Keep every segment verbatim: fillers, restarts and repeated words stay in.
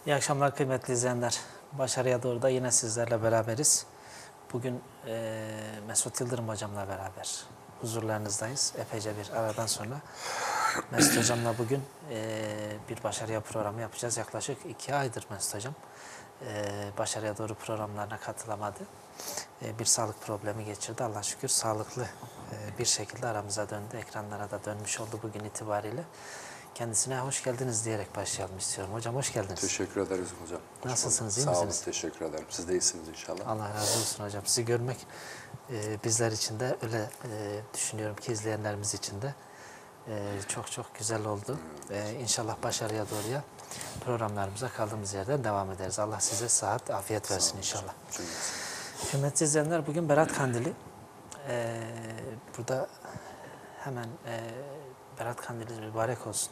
İyi akşamlar kıymetli izleyenler. Başarıya doğru da yine sizlerle beraberiz. Bugün e, Mesut Yıldırım hocamla beraber huzurlarınızdayız. Epeyce bir aradan sonra Mesut hocamla bugün e, bir başarıya programı yapacağız. Yaklaşık iki aydır Mesut hocam e, başarıya doğru programlarına katılamadı. E, bir sağlık problemi geçirdi. Allah şükür sağlıklı e, bir şekilde aramıza döndü. Ekranlara da dönmüş oldu bugün itibariyle. Kendisine hoş geldiniz diyerek başlayalım istiyorum. Hocam hoş geldiniz. Teşekkür ederiz hocam. Hoş Nasılsınız, bulduk. iyi Sağ misiniz? olun, teşekkür ederim. Siz de iyisiniz inşallah. Allah razı olsun hocam. Sizi görmek e, bizler için de öyle e, düşünüyorum ki izleyenlerimiz için de e, çok çok güzel oldu. E, İnşallah başarıya doğruya programlarımıza kaldığımız yerden devam ederiz. Allah size sıhhat, afiyet versin inşallah. Kıymetli izleyenler, bugün Berat Kandili. E, burada hemen e, Berat Kandili mübarek olsun.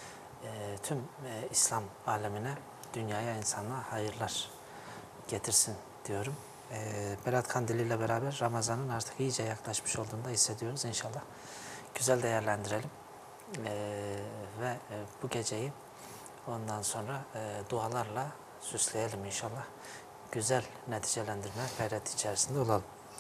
E, tüm e, İslam alemine, dünyaya, insanlığa hayırlar getirsin diyorum. E, Berat Kandili ile beraber Ramazan'ın artık iyice yaklaşmış olduğunu da hissediyoruz inşallah. Güzel değerlendirelim. E, ve e, bu geceyi ondan sonra e, dualarla süsleyelim inşallah. Güzel neticelendirme gayret içerisinde olalım.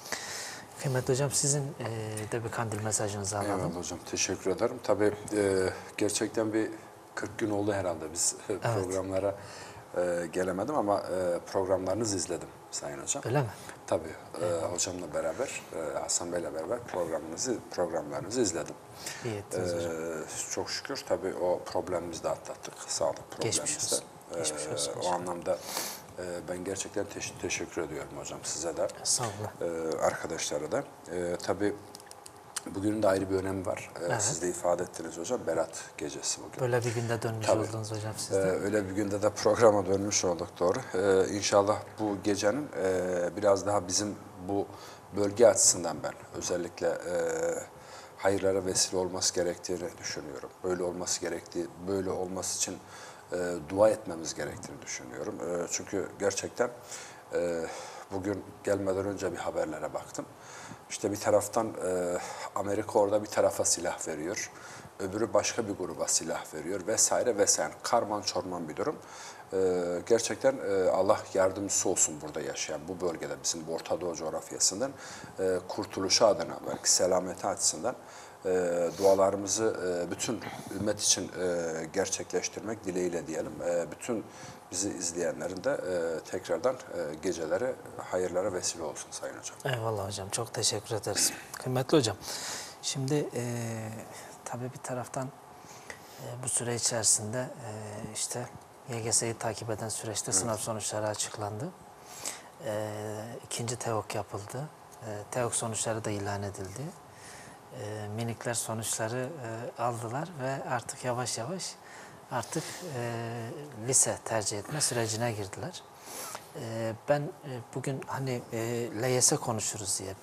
Kıymetli hocam, sizin e, de bir kandil mesajınızı alalım. Eyvallah hocam, teşekkür ederim. Tabii e, gerçekten bir kırk gün oldu herhalde biz evet. programlara e, gelemedim ama e, programlarınızı izledim Sayın Hocam. Öyle mi? Tabii e, hocamla beraber, e, Hasan Bey'le beraber programınızı, programlarınızı izledim. İyi ettiniz e, hocam. Çok şükür tabii o problemimizi de atlattık, sağlık problemimizi. Geçmiş olsun. Geçmiş olsun. E, o anlamda e, ben gerçekten teş teşekkür ediyorum hocam size de. Estağfurullah. E, arkadaşlara da. E, tabii bugünün de ayrı bir önemi var. Ee, Evet. Siz de ifade ettiniz hocam, Berat gecesi bugün. Böyle bir günde dönmüş Tabii. oldunuz hocam siz Ee, de. öyle bir günde de programa dönmüş olduk, doğru. Ee, İnşallah bu gecenin e, biraz daha bizim bu bölge açısından ben özellikle e, hayırlara vesile olması gerektiğini düşünüyorum. Böyle olması gerektiği, böyle olması için e, dua etmemiz gerektiğini düşünüyorum. E, çünkü gerçekten e, bugün gelmeden önce bir haberlere baktım. İşte bir taraftan e, Amerika orada bir tarafa silah veriyor, öbürü başka bir gruba silah veriyor vesaire vesaire. Karman çorman bir durum. E, gerçekten e, Allah yardımcısı olsun burada yaşayan, bu bölgede bizim bu Orta Doğu coğrafyasından e, kurtuluşu adına, belki selameti açısından e, dualarımızı e, bütün ümmet için e, gerçekleştirmek dileğiyle diyelim. E, bütün bizi izleyenlerin de e, tekrardan e, geceleri hayırlara vesile olsun Sayın Hocam. Eyvallah hocam. Çok teşekkür ederiz. Kıymetli hocam. Şimdi e, tabii bir taraftan e, bu süre içerisinde e, işte Y G S'yi takip eden süreçte evet. sınav sonuçları açıklandı. E, ikinci TEOK yapıldı. E, TEOK sonuçları da ilan edildi. E, minikler sonuçları e, aldılar ve artık yavaş yavaş artık e, lise tercih etme sürecine girdiler. E, ben e, bugün hani e, L Y S konuşuruz diye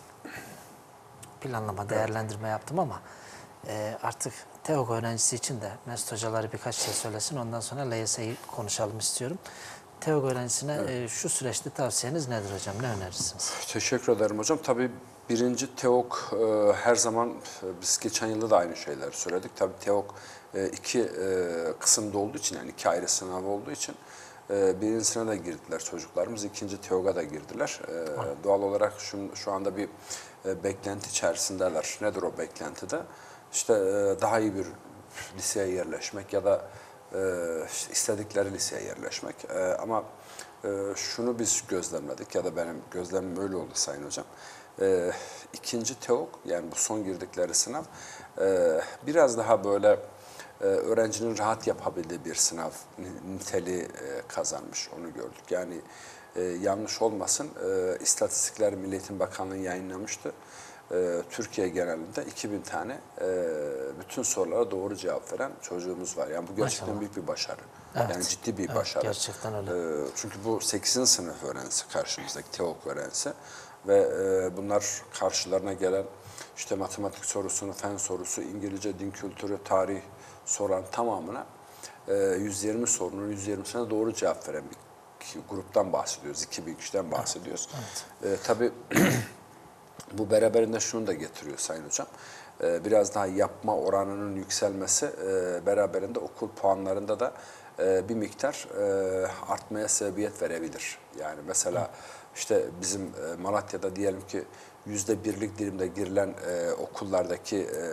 planlama, değerlendirme evet. yaptım ama e, artık TEOK öğrencisi için de Mesut hocaları birkaç şey söylesin, ondan sonra L Y S'yi konuşalım istiyorum. TEOK öğrencisine evet. e, şu süreçte tavsiyeniz nedir hocam, ne önerirsiniz? Teşekkür ederim hocam. Tabii birinci TEOK e, her zaman, e, biz geçen yılda da aynı şeyleri söyledik. Tabii TEOK e, iki e, kısımda olduğu için, yani iki ayrı sınav olduğu için e, birincisine de girdiler çocuklarımız, ikinci TEOK'a da girdiler. E, doğal olarak şu, şu anda bir e, beklenti içerisindeler. Nedir o beklentide? İşte e, daha iyi bir liseye yerleşmek ya da e, işte istedikleri liseye yerleşmek. E, ama e, şunu biz gözlemledik ya da benim gözlemim öyle oldu Sayın Hocam. E, ikinci TEOK, yani bu son girdikleri sınav e, biraz daha böyle e, öğrencinin rahat yapabildiği bir sınav niteliği e, kazanmış, onu gördük. Yani e, yanlış olmasın, e, istatistikler Milli Eğitim Bakanlığı yayınlamıştı. E, Türkiye genelinde iki bin tane e, bütün sorulara doğru cevap veren çocuğumuz var. Yani bu gerçekten Maşallah. büyük bir başarı. Evet. Yani ciddi bir evet, başarı. Gerçekten öyle. E, çünkü bu sekizinci sınıf öğrencisi karşımızdaki TEOK öğrencisi ve e, bunlar karşılarına gelen işte matematik sorusunu, fen sorusu, İngilizce, din kültürü, tarih soran tamamına e, yüz yirmi sorunun yüz yirmisine doğru cevap veren bir gruptan bahsediyoruz. iki bin kişiden bahsediyoruz. Evet. Evet. E, tabii bu beraberinde şunu da getiriyor Sayın Hocam. e, biraz daha yapma oranının yükselmesi e, beraberinde okul puanlarında da e, bir miktar e, artmaya sebebiyet verebilir. Yani mesela işte bizim e, Malatya'da diyelim ki yüzde birlik dilimde girilen e, okullardaki e,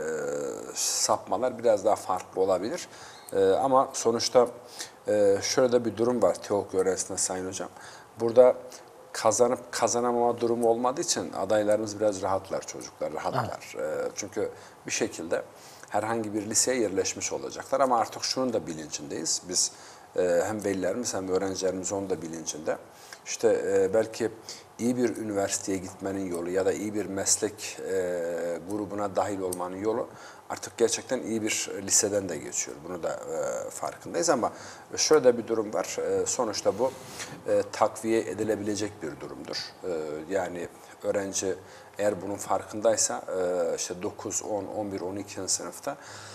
sapmalar biraz daha farklı olabilir. E, ama sonuçta e, şöyle de bir durum var TEOK öğrencisinde Sayın Hocam. Burada kazanıp kazanamama durumu olmadığı için adaylarımız biraz rahatlar, çocuklar rahatlar. Evet. E, çünkü bir şekilde herhangi bir liseye yerleşmiş olacaklar ama artık şunun da bilincindeyiz. Biz e, hem velilerimiz hem öğrencilerimiz onun da bilincinde. İşte e, belki iyi bir üniversiteye gitmenin yolu ya da iyi bir meslek e, grubuna dahil olmanın yolu artık gerçekten iyi bir liseden de geçiyor. Bunu da e, farkındayız ama şöyle de bir durum var. E, sonuçta bu e, takviye edilebilecek bir durumdur. E, yani öğrenci eğer bunun farkındaysa e, işte dokuz, on, on bir, on iki sınıfta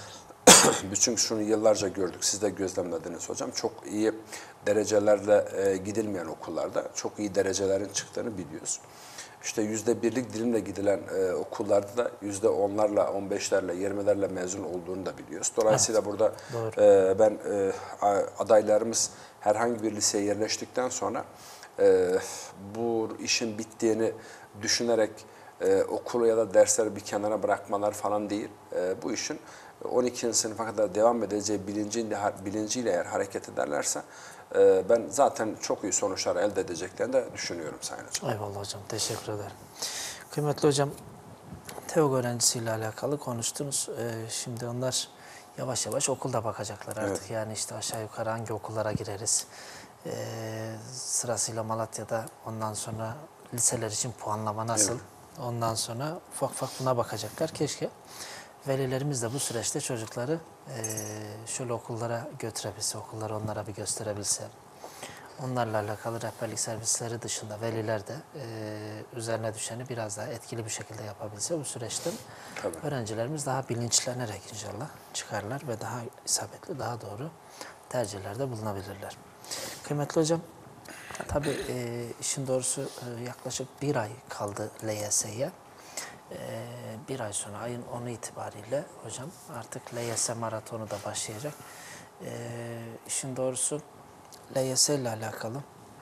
bütün şunu yıllarca gördük, siz de gözlemlediniz hocam. Çok iyi derecelerle e, gidilmeyen okullarda çok iyi derecelerin çıktığını biliyoruz. İşte yüzde birlik dilimle gidilen e, okullarda da yüzde onlarla, on beşlerle, yirmilerle mezun olduğunu da biliyoruz. Dolayısıyla evet, burada e, ben e, adaylarımız herhangi bir liseye yerleştikten sonra e, bu işin bittiğini düşünerek e, okulu ya da dersleri bir kenara bırakmalar falan değil. E, bu işin on ikinci sınıfa kadar devam edeceği bilinciyle, bilinciyle eğer hareket ederlerse e, ben zaten çok iyi sonuçlar elde edeceklerini de düşünüyorum Sayın Hocam. Eyvallah hocam, teşekkür ederim. Kıymetli hocam, TEOK öğrencisiyle alakalı konuştunuz. Ee, şimdi onlar yavaş yavaş okulda bakacaklar artık. Evet. Yani işte aşağı yukarı hangi okullara gireriz? Ee, sırasıyla Malatya'da ondan sonra liseler için puanlama nasıl? Evet. Ondan sonra ufak ufak buna bakacaklar. Keşke velilerimiz de bu süreçte çocukları e, şöyle okullara götürebilse, okulları onlara bir gösterebilse, onlarla alakalı rehberlik servisleri dışında veliler de e, üzerine düşeni biraz daha etkili bir şekilde yapabilse bu süreçte tabii, öğrencilerimiz daha bilinçlenerek inşallah çıkarlar ve daha isabetli, daha doğru tercihlerde bulunabilirler. Kıymetli hocam, tabii e, işin doğrusu e, yaklaşık bir ay kaldı L Y S'ye. Ee, bir ay sonra ayın onu itibariyle hocam artık L Y S maratonu da başlayacak. Ee, işin doğrusu L Y S ile alakalı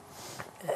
e,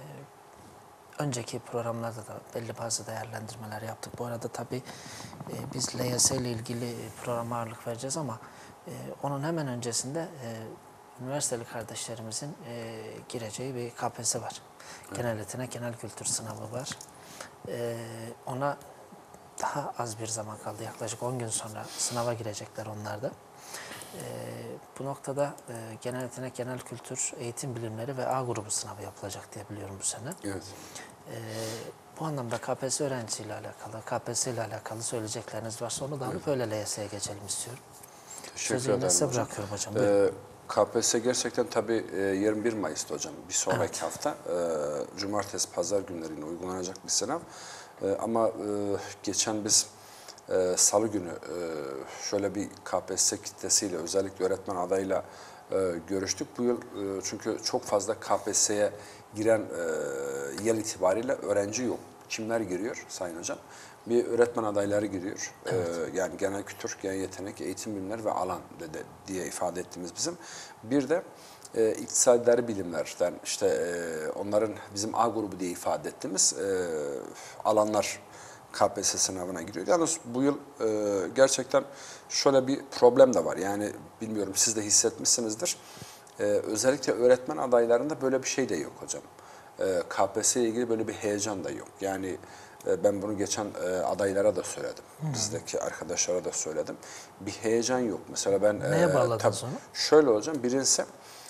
önceki programlarda da belli bazı değerlendirmeler yaptık. Bu arada tabii e, biz L Y S ile ilgili programa ağırlık vereceğiz ama e, onun hemen öncesinde e, üniversiteli kardeşlerimizin e, gireceği bir K P S S var. Evet. Genel yetenek, genel kültür sınavı var. E, ona daha az bir zaman kaldı. Yaklaşık on gün sonra sınava girecekler onlar da. Ee, bu noktada e, genel yetenek, genel kültür, eğitim bilimleri ve A grubu sınavı yapılacak diye biliyorum bu sene. Evet. Ee, bu anlamda K P S S öğrencisiyle alakalı, K P S S ile alakalı söyleyecekleriniz varsa onu da alıp evet, öyle L Y S'ye geçelim istiyorum. Teşekkür Sözü ederim hocam. bırakıyorum hocam. Ee, K P S S gerçekten tabii yirmi bir Mayıs'ta hocam. Bir sonraki evet, hafta e, cumartesi, pazar günlerine uygulanacak bir sınav. E, ama e, geçen biz e, salı günü e, şöyle bir K P S S kitlesiyle özellikle öğretmen adayıyla e, görüştük. Bu yıl e, çünkü çok fazla K P S S'ye giren e, yıl itibariyle öğrenci yok. Kimler giriyor Sayın Hocam? Bir öğretmen adayları giriyor. Evet. Ee, yani genel kültür, genel yetenek, eğitim bilimleri ve alan de, diye ifade ettiğimiz bizim. Bir de e, iktisadi bilimlerden işte e, onların bizim A grubu diye ifade ettiğimiz e, alanlar K P S S sınavına giriyor. Yalnız bu yıl e, gerçekten şöyle bir problem de var. Yani bilmiyorum siz de hissetmişsinizdir. E, özellikle öğretmen adaylarında böyle bir şey de yok hocam. E, K P S S ile ilgili böyle bir heyecan da yok. Yani ben bunu geçen adaylara da söyledim. Hmm. Bizdeki arkadaşlara da söyledim. Bir heyecan yok. Mesela ben... Neye bağladın sonra? Şöyle hocam, birincisi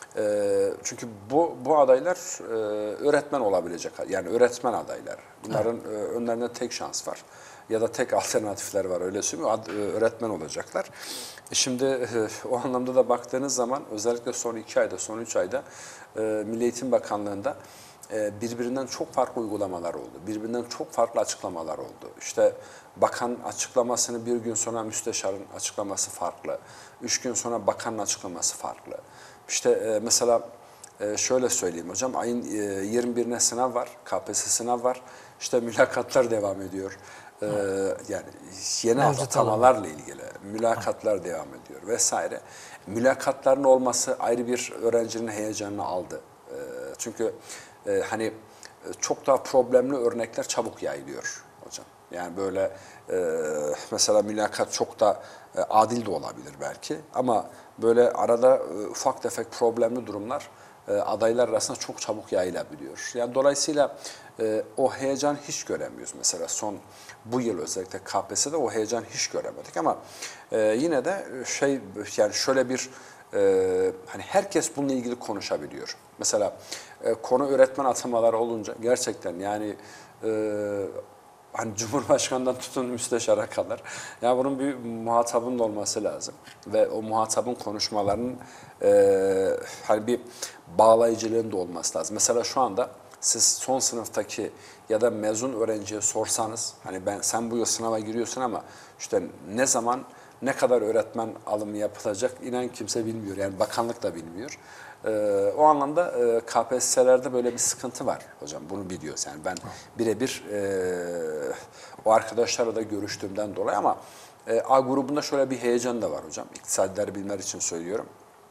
e, çünkü bu bu adaylar e, öğretmen olabilecek. Yani öğretmen adaylar. Bunların evet, e, önlerinde tek şans var. Ya da tek alternatifler var öyle söyleyeyim. Ad, e, öğretmen olacaklar. E şimdi e, o anlamda da baktığınız zaman özellikle son iki ayda, son üç ayda e, Milli Eğitim Bakanlığı'nda birbirinden çok farklı uygulamalar oldu. Birbirinden çok farklı açıklamalar oldu. İşte bakan açıklamasını bir gün sonra müsteşarın açıklaması farklı. Üç gün sonra bakanın açıklaması farklı. İşte mesela şöyle söyleyeyim hocam, ayın yirmi birine sınav var, K P S S sınav var. İşte mülakatlar devam ediyor. e, yani yeni Mevcut atamalarla ilgili mülakatlar devam ediyor vesaire. Mülakatların olması ayrı bir öğrencinin heyecanını aldı. E, çünkü e, hani çok daha problemli örnekler çabuk yayılıyor hocam. Yani böyle e, mesela mülakat çok da e, adil de olabilir belki ama böyle arada e, ufak tefek problemli durumlar e, adaylar arasında çok çabuk yayılabiliyor. Yani dolayısıyla e, o heyecan hiç göremiyoruz. Mesela son bu yıl özellikle K P S S'de o heyecan hiç göremedik ama e, yine de şey yani şöyle bir e, hani herkes bununla ilgili konuşabiliyor. Mesela e, konu öğretmen atamaları olunca gerçekten yani e, hani Cumhurbaşkanı'ndan tutun müsteşara kadar. Yani bunun bir muhatabın da olması lazım. Ve o muhatabın konuşmalarının e, hani bir bağlayıcılığın da olması lazım. Mesela şu anda siz son sınıftaki ya da mezun öğrenciye sorsanız hani ben sen bu yıl sınava giriyorsun ama işte ne zaman ne kadar öğretmen alımı yapılacak inan kimse bilmiyor. Yani bakanlık da bilmiyor. Ee, o anlamda e, K P S S'lerde böyle bir sıkıntı var hocam. Bunu biliyoruz. Yani ben birebir e, o arkadaşlarla da görüştüğümden dolayı ama e, A grubunda şöyle bir heyecan da var hocam. İktisadi bilimler için söylüyorum.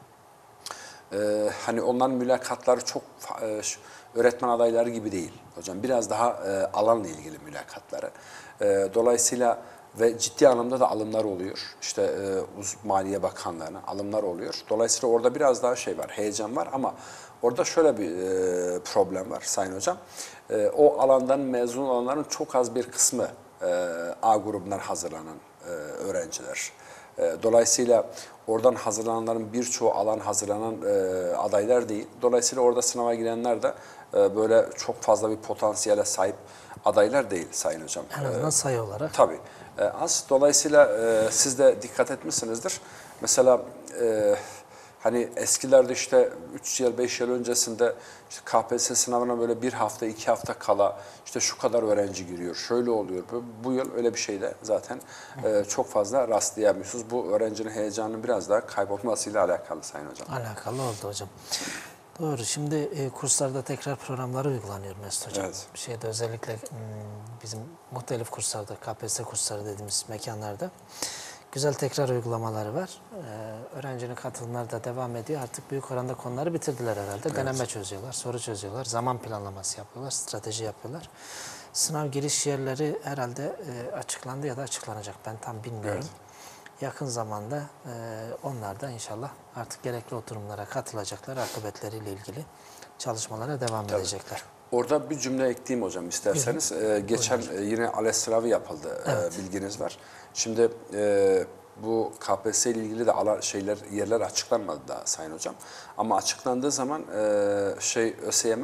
Ee, hani onların mülakatları çok e, öğretmen adayları gibi değil hocam. Biraz daha e, alanla ilgili mülakatları. E, dolayısıyla ve ciddi anlamda da alımlar oluyor. İşte e, Maliye Bakanlığı'na alımlar oluyor. Dolayısıyla orada biraz daha şey var, heyecan var ama orada şöyle bir e, problem var Sayın Hocam. E, o alandan mezun olanların çok az bir kısmı e, A grubundan hazırlanan e, öğrenciler. Dolayısıyla oradan hazırlananların birçoğu alan hazırlanan e, adaylar değil. Dolayısıyla orada sınava girenler de e, böyle çok fazla bir potansiyele sahip adaylar değil Sayın Hocam. En azından sayı olarak. Tabii. E, az. Dolayısıyla e, siz de dikkat etmişsinizdir. Mesela e, hani eskilerde işte üç yıl, beş yıl öncesinde işte K P S S sınavına böyle bir hafta, iki hafta kala işte şu kadar öğrenci giriyor, şöyle oluyor. Bu yıl öyle bir şeyde zaten e, çok fazla rastlayamıyorsunuz. Bu öğrencinin heyecanının biraz daha kaybolmasıyla alakalı Sayın Hocam. Alakalı oldu hocam. Doğru. Şimdi e, kurslarda tekrar programları uygulanıyor Mesut Hocam. Evet. Bir şeyde özellikle m, bizim muhtelif kurslarda, K P S S kursları dediğimiz mekanlarda güzel tekrar uygulamaları var. Ee, öğrencinin katılımları da devam ediyor. Artık büyük oranda konuları bitirdiler herhalde. Evet. Deneme çözüyorlar, soru çözüyorlar, zaman planlaması yapıyorlar, strateji yapıyorlar. Sınav giriş yerleri herhalde e, açıklandı ya da açıklanacak. Ben tam bilmiyorum. Evet. Yakın zamanda e, onlar da inşallah artık gerekli oturumlara katılacaklar. Akıbetleriyle ilgili çalışmalara devam Tabii. edecekler. Orada bir cümle ekleyeyim hocam isterseniz. Ee, geçen e, yine ALES sınavı yapıldı. Evet. E, bilginiz var. Şimdi e, bu K P S S ile ilgili de ala, şeyler yerler açıklanmadı daha Sayın Hocam. Ama açıklandığı zaman e, şey ÖSYM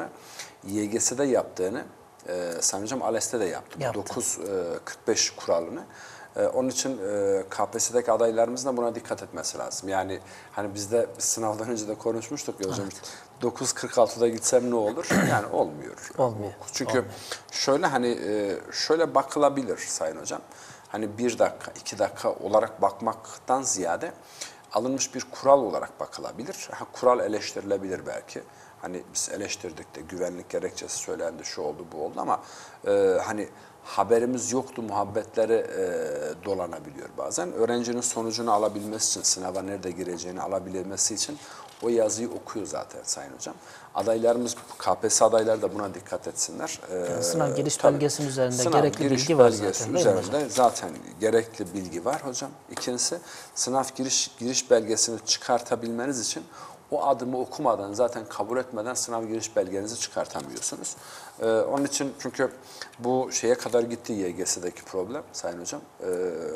Y G S'de yaptığını e, Sayın Hocam ALES'te de yaptı. yaptı. dokuz kırk beş kuralını. Onun için K P S S'deki adaylarımızın da buna dikkat etmesi lazım. Yani hani bizde sınavdan önce de konuşmuştuk ya hocam. Evet. dokuz kırk altıda gitsem ne olur? Yani olmuyor. Olmuyor. Çünkü Olmuyor. şöyle hani şöyle bakılabilir Sayın Hocam. Hani bir dakika, iki dakika olarak bakmaktan ziyade alınmış bir kural olarak bakılabilir. Ha, kural eleştirilebilir belki. Hani biz eleştirdik de güvenlik gerekçesi söylendi, şu oldu, bu oldu ama e, hani haberimiz yoktu muhabbetleri e, dolanabiliyor bazen. Öğrencinin sonucunu alabilmesi için, sınava nerede gireceğini alabilmesi için o yazıyı okuyor zaten Sayın Hocam. Adaylarımız, K P S S adayları da buna dikkat etsinler. Yani sınav giriş tabii, belgesinin üzerinde sınav gerekli bilgi var zaten. Üzerinde zaten gerekli bilgi var hocam. İkincisi sınav giriş giriş belgesini çıkartabilmeniz için o adımı okumadan, zaten kabul etmeden sınav giriş belgenizi çıkartamıyorsunuz. Ee, onun için çünkü bu şeye kadar gitti Y G S'deki problem Sayın Hocam. Ee,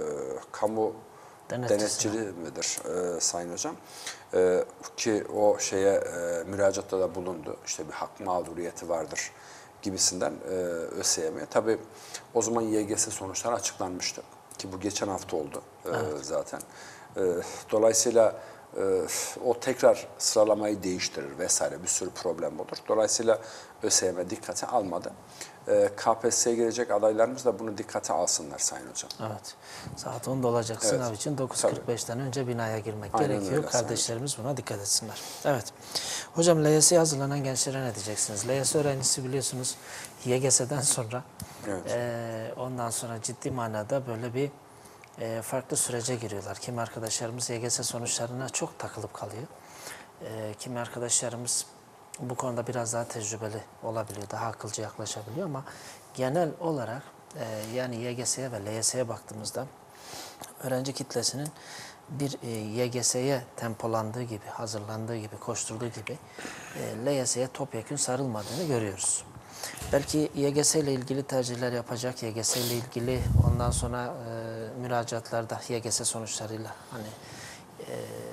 kamu Denetçisi. denetçiliği midir e, Sayın Hocam? Ee, ki o şeye e, müracaatta da bulundu. İşte bir hak mağduriyeti vardır gibisinden e, ÖSYM'ye. Tabii o zaman Y G S sonuçları açıklanmıştı. Ki bu geçen hafta oldu e, evet. zaten. E, dolayısıyla o tekrar sıralamayı değiştirir vesaire, bir sürü problem olur. Dolayısıyla ÖSYM dikkate almadı. K P S S'ye girecek adaylarımız da bunu dikkate alsınlar Sayın Hocam. Evet. Saat onda olacak sınav Evet. için dokuz kırk beşten önce binaya girmek Aynen gerekiyor. öyle, Kardeşlerimiz buna dikkat etsinler. Evet. Hocam L Y S'ye hazırlanan gençlere ne diyeceksiniz? L Y S öğrencisi biliyorsunuz Y G S'den sonra Evet. e, ondan sonra ciddi manada böyle bir e, farklı sürece giriyorlar. Kimi arkadaşlarımız Y G S sonuçlarına çok takılıp kalıyor. E, kimi arkadaşlarımız bu konuda biraz daha tecrübeli olabiliyor, daha akılcı yaklaşabiliyor ama genel olarak e, yani Y G S'ye ve L Y S'ye baktığımızda öğrenci kitlesinin bir e, Y G S'ye tempolandığı gibi, hazırlandığı gibi, koşturduğu gibi e, L Y S'ye topyekün sarılmadığını görüyoruz. Belki Y G S ile ilgili tercihler yapacak, Y G S ile ilgili ondan sonra e, müracaatlarda Y G S sonuçlarıyla hani e,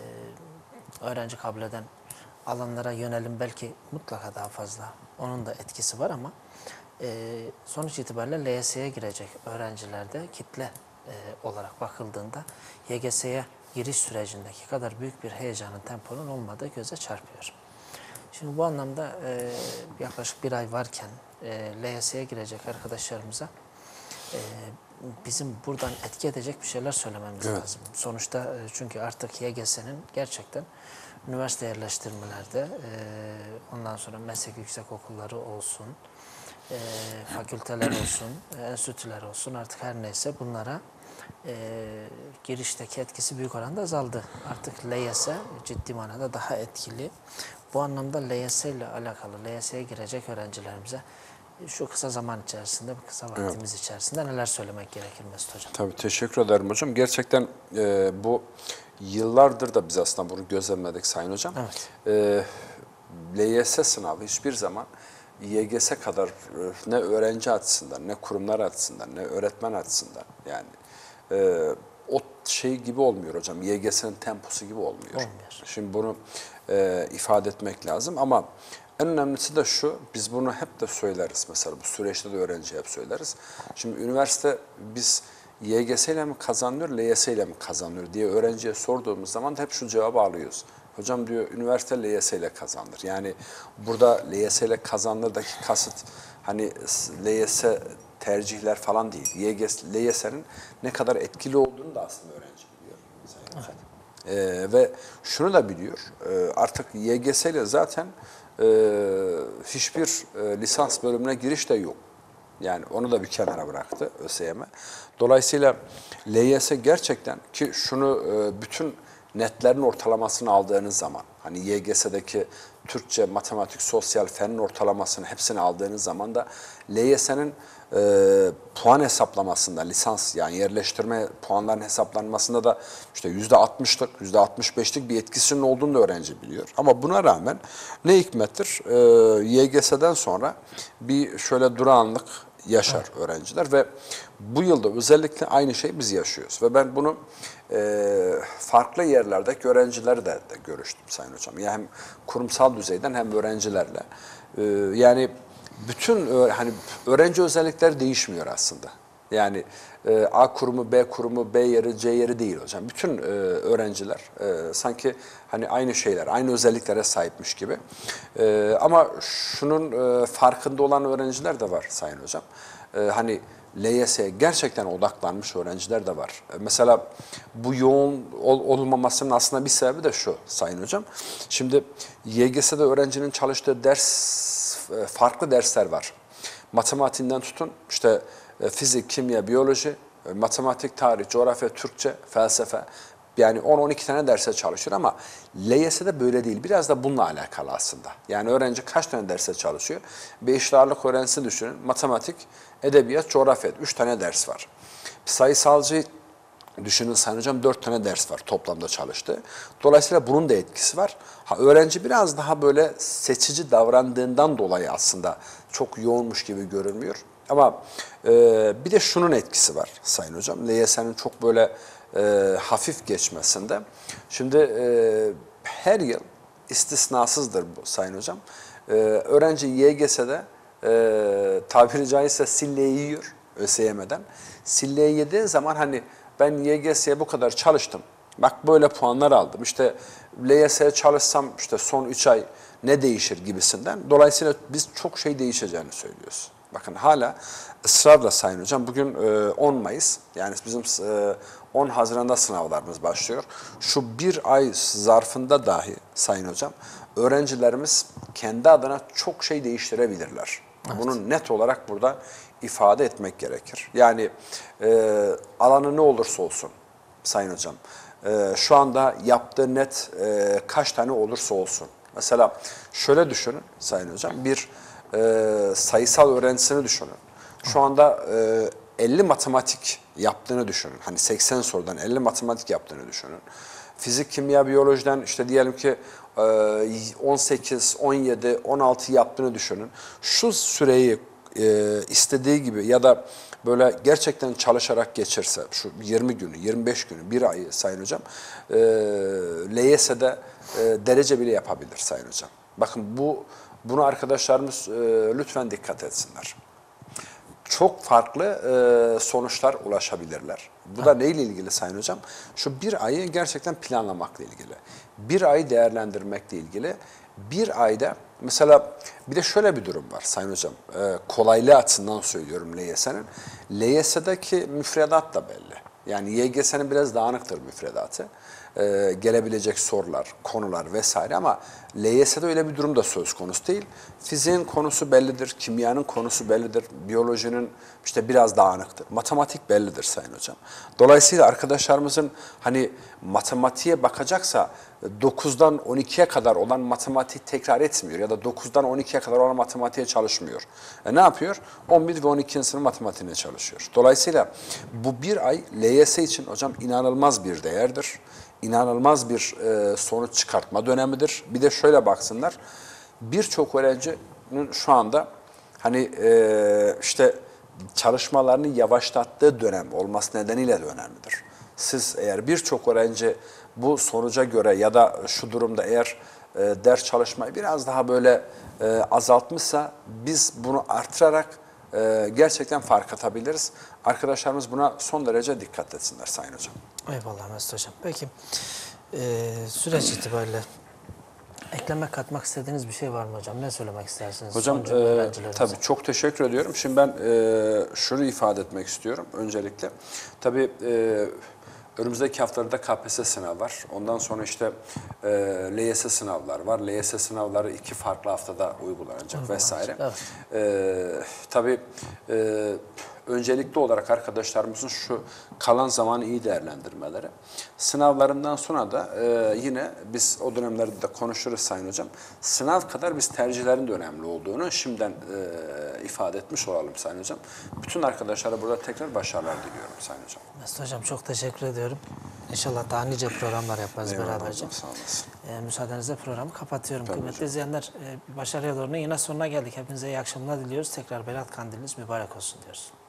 öğrenci kabul eden alanlara yönelim belki mutlaka daha fazla. Onun da etkisi var ama e, sonuç itibariyle L Y S'ye girecek öğrencilerde kitle e, olarak bakıldığında Y G S'ye giriş sürecindeki kadar büyük bir heyecanın, temponun olmadığı göze çarpıyor. Şimdi bu anlamda e, yaklaşık bir ay varken e, L Y S'ye girecek arkadaşlarımıza e, bizim buradan etki edecek bir şeyler söylememiz Evet. lazım. Sonuçta e, çünkü artık Y G S'nin gerçekten üniversite yerleştirmelerde, e, ondan sonra meslek yüksek okulları olsun, e, fakülteler olsun, enstitüler olsun artık her neyse bunlara e, girişteki etkisi büyük oranda azaldı. Artık L Y S ciddi manada daha etkili. Bu anlamda L Y S ile alakalı, L Y S'ye girecek öğrencilerimize şu kısa zaman içerisinde, bu kısa vaktimiz evet. içerisinde neler söylemek gerekir Mesut Hocam? Tabii, teşekkür ederim hocam. Gerçekten e, bu yıllardır da biz aslında bunu gözlemledik Sayın Hocam. Evet. E, L Y S sınavı hiçbir zaman Y G S kadar ne öğrenci açısından, ne kurumlar açısından, ne öğretmen açısından yani e, o şey gibi olmuyor hocam. Y G S'nin temposu gibi olmuyor. Olmuyor. Şimdi bunu e, ifade etmek lazım ama en önemlisi de şu, biz bunu hep de söyleriz mesela, bu süreçte de öğrenciye hep söyleriz. Şimdi üniversite biz Y G S ile mi kazanıyor, L Y S ile mi kazanıyor diye öğrenciye sorduğumuz zaman da hep şu cevabı alıyoruz. Hocam diyor, üniversite L Y S ile kazanır. Yani burada L Y S ile kazanırdaki kasıt hani L Y S tercihler falan değil. Y G S, L Y S'nin ne kadar etkili olduğunu da aslında öğrenci biliyor. Evet. Ee, ve şunu da biliyor, e, artık Y G S ile zaten e, hiçbir e, lisans bölümüne giriş de yok. Yani onu da bir kenara bıraktı ÖSYM. Dolayısıyla L Y S gerçekten, ki şunu e, bütün netlerin ortalamasını aldığınız zaman, hani Y G S'deki Türkçe, matematik, sosyal, fenin ortalamasını hepsini aldığınız zaman da L Y S'nin e, puan hesaplamasında, lisans yani yerleştirme puanların hesaplanmasında da işte yüzde altmışlık, yüzde altmış beşlik bir etkisinin olduğunu da öğrenci biliyor. Ama buna rağmen ne hikmettir, e, Y G S'den sonra bir şöyle durağanlık yaşar evet. öğrenciler ve bu yılda özellikle aynı şeyi biz yaşıyoruz. Ve ben bunu e, farklı yerlerdeki öğrencilerle de, de görüştüm Sayın Hocam. Yani hem kurumsal düzeyden hem öğrencilerle. E, yani bütün hani öğrenci özellikleri değişmiyor aslında. Yani e, A kurumu, B kurumu, B yeri, C yeri değil hocam. Bütün e, öğrenciler e, sanki hani aynı şeyler, aynı özelliklere sahipmiş gibi. E, ama şunun e, farkında olan öğrenciler de var Sayın Hocam. E, hani L Y S'ye gerçekten odaklanmış öğrenciler de var. E, mesela bu yoğun ol, olmamasının aslında bir sebebi de şu Sayın Hocam. Şimdi Y G S'de öğrencinin çalıştığı ders, e, farklı dersler var. Matematiğinden tutun, işte fizik, kimya, biyoloji, matematik, tarih, coğrafya, Türkçe, felsefe. Yani on on iki tane derse çalışıyor ama L Y S'de böyle değil. Biraz da bununla alakalı aslında. Yani öğrenci kaç tane derse çalışıyor? Bir eşit ağırlık öğrencisi düşünün. Matematik, edebiyat, coğrafya. Üç tane ders var. Bir sayısalcı düşünün Sayın Hocam, dört tane ders var toplamda çalıştı. Dolayısıyla bunun da etkisi var. Ha, öğrenci biraz daha böyle seçici davrandığından dolayı aslında çok yoğunmuş gibi görünmüyor. Ama e, bir de şunun etkisi var Sayın Hocam. L Y S'nin çok böyle e, hafif geçmesinde. Şimdi e, her yıl istisnasızdır bu Sayın Hocam. E, öğrenci Y G S'de e, tabiri caizse silleyi yiyor ÖSYM'den. Silleyi yediği zaman hani ben Y G S'ye bu kadar çalıştım. Bak böyle puanlar aldım. İşte L Y S'ye çalışsam işte son üç ay ne değişir gibisinden. Dolayısıyla biz çok şey değişeceğini söylüyoruz. Bakın hala ısrarla Sayın Hocam bugün on Mayıs yani bizim on Haziran'da sınavlarımız başlıyor. Şu bir ay zarfında dahi Sayın Hocam öğrencilerimiz kendi adına çok şey değiştirebilirler. Evet. Bunu net olarak burada ifade etmek gerekir. Yani e, alanı ne olursa olsun Sayın Hocam e, şu anda yaptığı net e, kaç tane olursa olsun. Mesela şöyle düşünün Sayın Hocam bir e, sayısal öğrencisini düşünün. Şu anda e, elli matematik yaptığını düşünün. Hani seksen sorudan elli matematik yaptığını düşünün. Fizik, kimya, biyolojiden işte diyelim ki on sekiz, on yedi, on altı yaptığını düşünün. Şu süreyi e, istediği gibi ya da böyle gerçekten çalışarak geçirse şu yirmi günü, yirmi beş günü, bir ayı Sayın Hocam e, L Y S'de e, derece bile yapabilir Sayın Hocam. Bakın bu bunu arkadaşlarımız e, lütfen dikkat etsinler. Çok farklı e, sonuçlar ulaşabilirler. Bu da neyle ilgili Sayın Hocam? Şu bir ayı gerçekten planlamakla ilgili. Bir ayı değerlendirmekle ilgili. Bir ayda mesela bir de şöyle bir durum var Sayın Hocam. E, kolaylığı açısından söylüyorum L Y S'nin. L Y S'deki müfredat da belli. Yani Y G S'nin biraz dağınıktır müfredatı. Ee, gelebilecek sorular, konular vesaire ama L Y S'de öyle bir durum da söz konusu değil. Fiziğin konusu bellidir, kimyanın konusu bellidir, biyolojinin işte biraz dağınıktır. Matematik bellidir Sayın Hocam. Dolayısıyla arkadaşlarımızın hani matematiğe bakacaksa dokuzdan on ikiye kadar olan matematiği tekrar etmiyor ya da dokuzdan on ikiye kadar olan matematiğe çalışmıyor. E ne yapıyor? on bir ve on ikinci sınıf matematiğine çalışıyor. Dolayısıyla bu bir ay L Y S için hocam inanılmaz bir değerdir. İnanılmaz bir e, sonuç çıkartma dönemidir. Bir de şöyle baksınlar, birçok öğrencinin şu anda hani e, işte çalışmalarını yavaşlattığı dönem olması nedeniyle de önemlidir. Siz eğer birçok öğrenci bu sonuca göre ya da şu durumda eğer e, ders çalışmayı biraz daha böyle e, azaltmışsa biz bunu artırarak e, gerçekten fark atabiliriz. Arkadaşlarımız buna son derece dikkat etsinler Sayın Hocam. Eyvallah Mesut Hocam. Peki e, süreç itibariyle ekleme katmak istediğiniz bir şey var mı hocam? Ne söylemek istersiniz? Hocam e, tabii çok teşekkür ediyorum. Şimdi ben e, şunu ifade etmek istiyorum öncelikle. Tabii e, önümüzdeki haftalarda K P S S sınavı var. Ondan sonra işte e, L Y S sınavlar var. L Y S sınavları iki farklı haftada uygulanacak evet, vesaire. Evet. E, tabii e, öncelikli olarak arkadaşlarımızın şu kalan zamanı iyi değerlendirmeleri. Sınavlarından sonra da e, yine biz o dönemlerde de konuşuruz Sayın Hocam. Sınav kadar biz tercihlerin de önemli olduğunu şimdiden e, ifade etmiş olalım Sayın Hocam. Bütün arkadaşlara burada tekrar başarılar diliyorum Sayın Hocam. Mesut Hocam çok teşekkür ediyorum. İnşallah daha nice programlar yaparız Eyvallah beraberce. Hocam, sağ olasın. E, müsaadenizle programı kapatıyorum. Tabii Kıymetli hocam. izleyenler, e, başarıya doğru yine sonuna geldik. Hepinize iyi akşamlar diliyoruz. Tekrar Berat Kandiliniz mübarek olsun diyoruz.